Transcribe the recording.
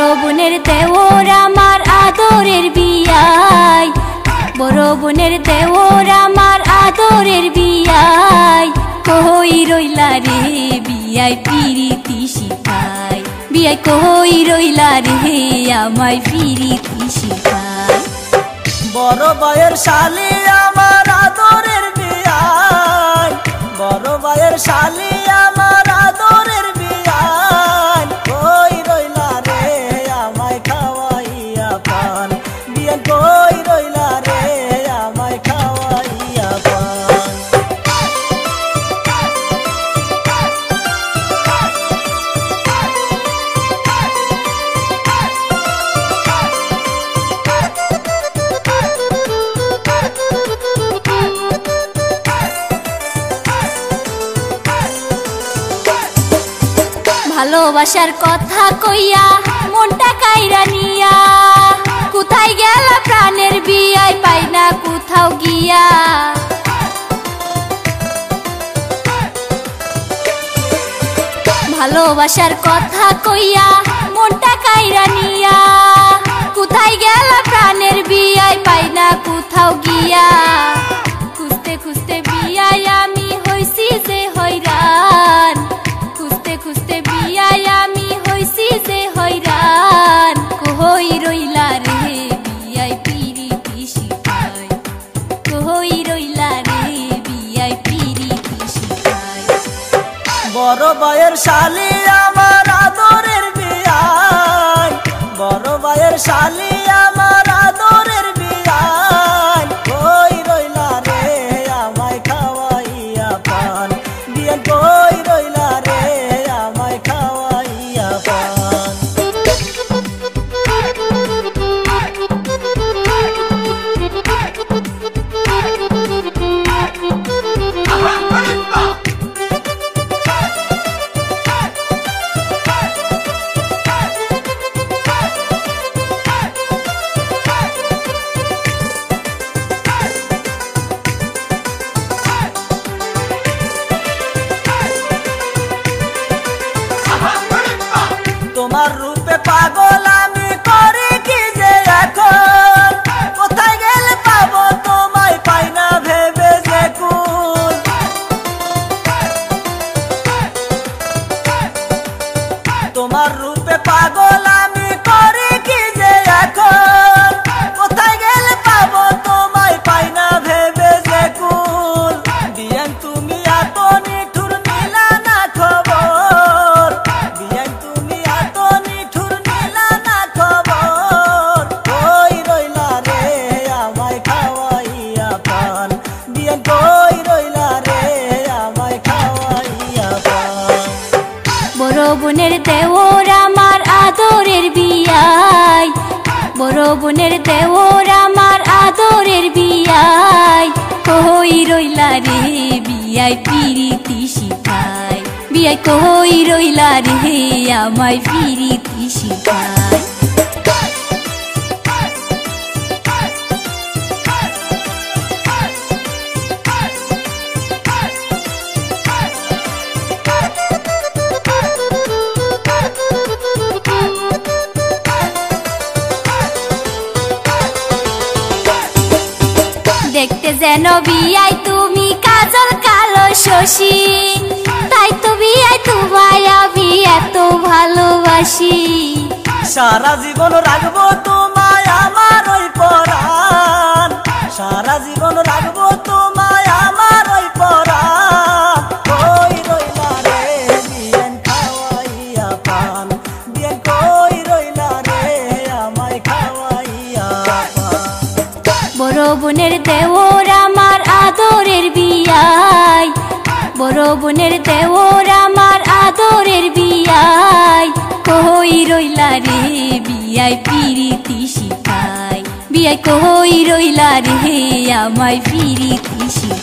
বোনের দেওর আমার আদরের বিয়ায়, বড় বোনের দেওর আমার আদরের বিয়ায়, কই রইলা রে বিয়ায় পিরিতি শিখায়, বিয়ায় কই রইলা রে আমায় পিরিতি শিখায়। বড় ভাইয়ের শালি আমার আদরের বিয়ায়, বড় ভাইয়ের শালি আমার আদরের বিয়ায়, কই রইলা রে আমায় খাওয়াইয়া পান, বিয়ান কই রইলা রে আমায় খাওয়াইয়া পান। ভালোবাসার কথা কইয়া মনটা কাইরা নিয়া, কোথায় গেল প্রাণের বিয়ায় পাই না কোথাও গিয়া। ভালোবাসার কথা কইয়া মনটা কাইরা নিয়া, কোথায় গেল প্রাণের বিয়ায় পাই না কোথাও গিয়া। খুঁজতে খুঁজতে বিয়ায় আমি হইছি যে হয়রান, খুঁজতে খুঁজতে বিয়ায় আমি হইছি যে হয়রান, কই রইলা রে বিয়ায় পিরিতি শিখায়, কই রইলা রে বিয়ায় পিরিতি শিখায়। বড় ভাইয়ের শালি আমার আদরের বিয়ায়, বড় ভাইয়ের শালি আমার আদরের বিয়ায়, কই রইলা রে আমায় খাওয়াইয়া পান, বিয়ান কই রইলা রে আমায় খাওয়াইয়া পান। তোমার রূপে পাগল আমি করি কি যে এখন, কোথায় গেলে পাবো তোমায় পাই না ভেবে যে কুল। তোমার রূপে পাগল আমি করি কি যে এখন, কোথায় গেলে পাবো তোমায় পাই না ভেবে যে কুল। বিয়ান তুমি এত নিঠুর নিলা না খবর, বিয়ান তুমি এত নিঠুর নিলা না খবর, কই রইলা রে আমায় খাওয়াইয়া পান, বিয়ান কই রইলা রে আমায় খাওয়াইয়া পান। বড় বোনের দেওর আমার আদরের বিয়ায়, বড় বোনের দেওর আমার আদরের বিয়ায়, কই রইলা রে বিয়ায় পিরিতি শিখায়, বিয়ায় কই রইলা রে আমায় পিরিতি শিখায়। দেখতে যেন বিয়ায় তুমি কাজল কালো শশী, তাই তো বিয়ায় তোমায় আমি এত ভালোবাসি। সারা জীবন রাখবো তোমায় আমার ওই পরাণ, সারা জীবন রাখবো তোমায় আমার ওই পরাণ, কই রইলা রে বিয়ান খাওয়াইয়া পান, বিয়ান কই রইলা রে আমায় খাওয়াইয়া পান। বড় বোনের দেওর আমার আদরের বিয়ায়, বড় বোনের দেওর আমার আদরের বিয়ায়, কই রইলা রে বিয়ায় পিরিতি শিখায়, বিয়ায় কই রইলা রে আমায় পিরিতি শিখায়।